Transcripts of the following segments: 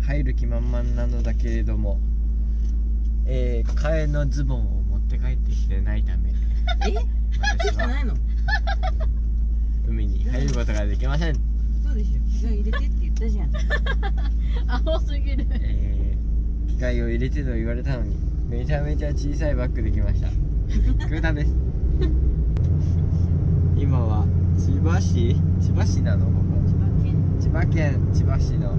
入る気満々なのだけれども、替えのズボンを持って帰ってきてないため私は海に入ることができません。 そうでしょ、着替え入れてって言ったじゃん。 青すぎる。 機械を入れてと言われたのにめちゃめちゃ小さいバッグできました。グータンです。今は千葉市なのここ。千葉県千葉市の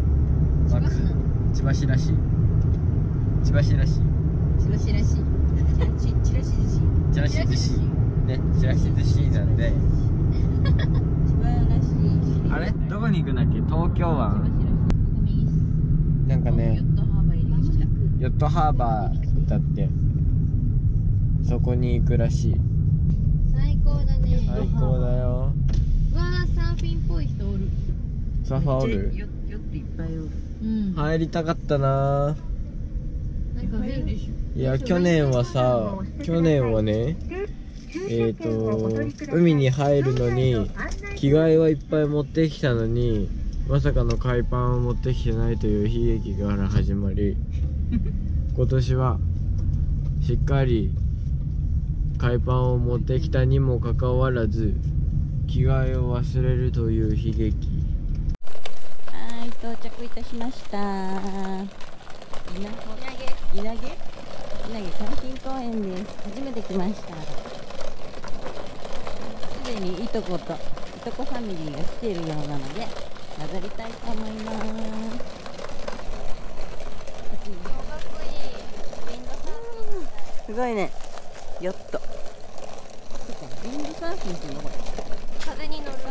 千葉市らしい。千葉市らしい。 チラシらしい。 チラシ寿司。 チラシ寿司ね、チラシ寿司なんで。 千葉らしい。 あれどこに行くんだっけ？東京湾。なんかね、ヨットハーバーだって。そこに行くらしい。 最高だね。 最高だよ。 わあ、サーフィンっぽい人おる。 サーファーおる？ ヨットいっぱいおる。 うん。 入りたかったな。 なんか便利でしょ。 いや、去年はね、海に入るのに着替えはいっぱい持ってきたのに、まさかの海パンを持ってきてないという悲劇から始まり、今年はしっかり海パンを持ってきたにもかかわらず着替えを忘れるという悲劇。 はい、到着いたしました。稲毛海浜公園です。初めて来ました。すでにいとこといとこファミリーが来ているようなので混ざりたいと思います。すごいね、ヨット。ウィンドサーフィンっていうのこれ。 風に乗る。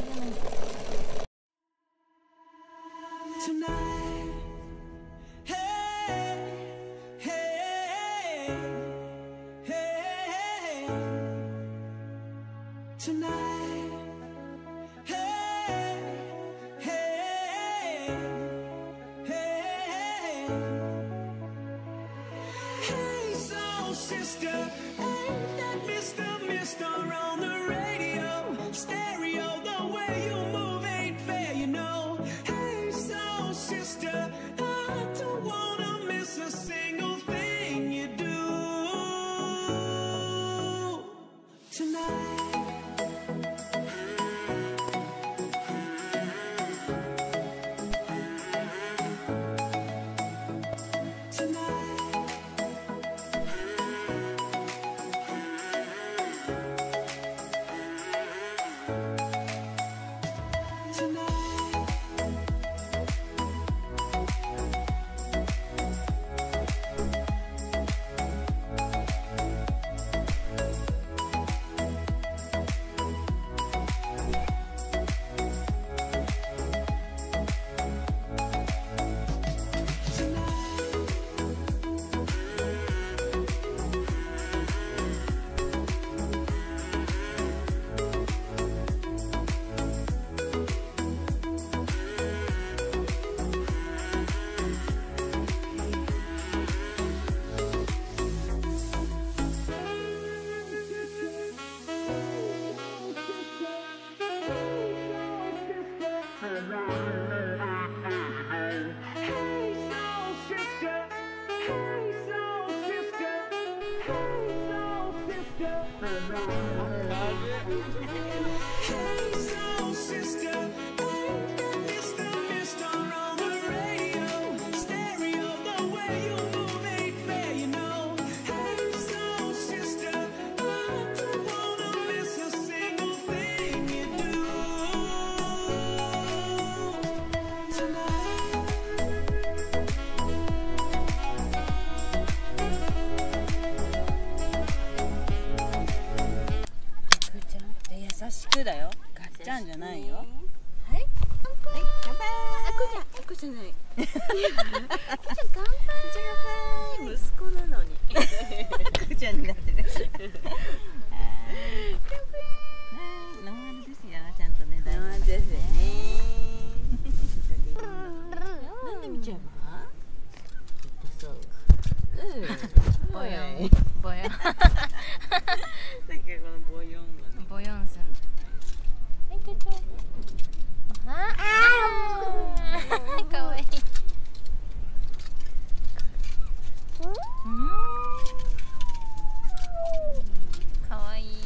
優しくだよ。ガッチャンじゃないよ。はい。 はい、乾杯。 あこじゃない。 あこちゃん乾杯。 息子なのに。あこちゃんになってる。乾杯。ノンアルですよ。ちゃんとね。ノンアルですね。なんで見ちゃうの？そう。 ボヨン。ボヨン。 さっきこのボヨンがね。 ボヨンさん。はい、かわいい。 かわいい。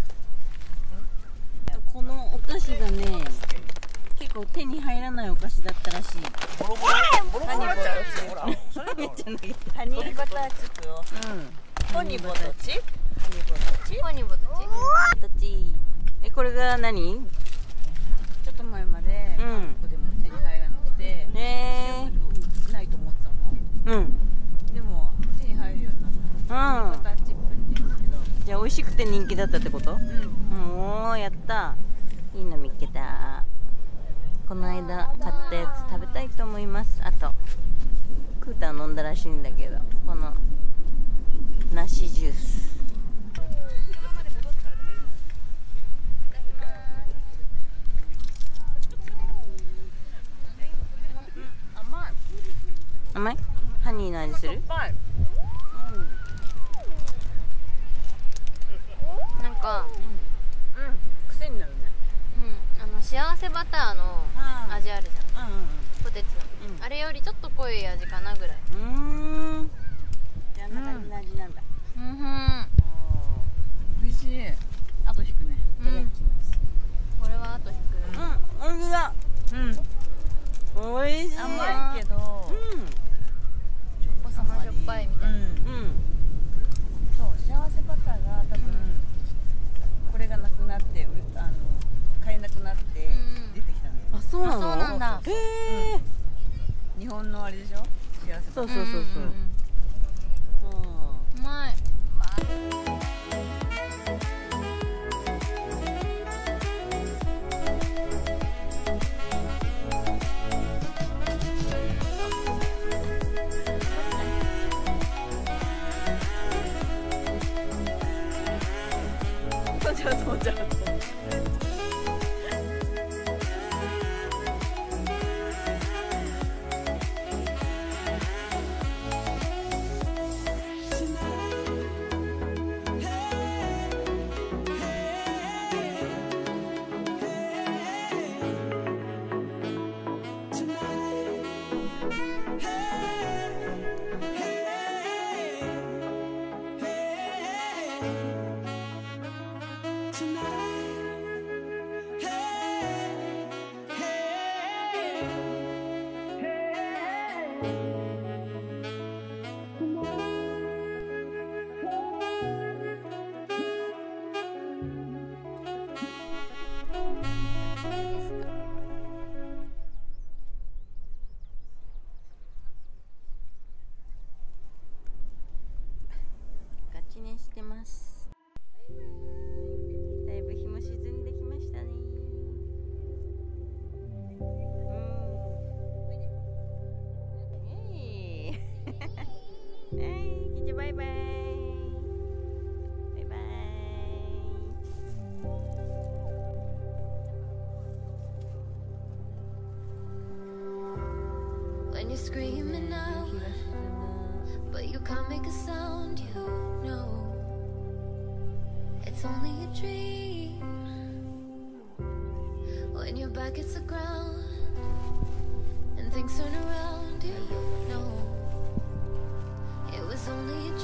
このお菓子がね、結構手に入らないお菓子だったらしい。 ボロボロボロボロっちゃう。ほら、それめっちゃ投げた。 ハニーバターチップを。ホニボトチ。ハニボトチ。 ホニボトチ。 これが何？ ちょっと前まで韓国でも手に入らなくて、ないと思ってたの。でも手に入るようになった。ハニーバターチップって言うんだけど。 じゃあ美味しくて人気だったってこと？おー、やった。いいの見っけた。この間買ったやつ食べたいと思います。あとクーター飲んだらしいんだけど、この梨ジュース。甘い？ハニーの味する？ なんか、 癖になるね。 幸せバターの味あるじゃん。ポテチの。あれよりちょっと濃い味かなぐらい。 じゃあ、あんな感じの味なんだ。 美味しい。あと引くね。 いただきます。 これはあと引く。 おいしいだ。おいしい。 甘いけど、 甘じょっぱいみたいな。 そう、幸せバターが多分これがなくなって買えなくなって出てきたんだよね。 あ、そうなの？ そうなんだ。 日本のあれでしょ？幸せバター。 そうそうそうそう。 うまい。 飛んじゃう。 ガチ寝してます。だいぶ日も沈んできましたね。キチバイバイ。バイバイ。 When you're screaming out, but you can't make a sound, you know it's only a dream. When your back hits the ground and things turn around, you know it was only a dream.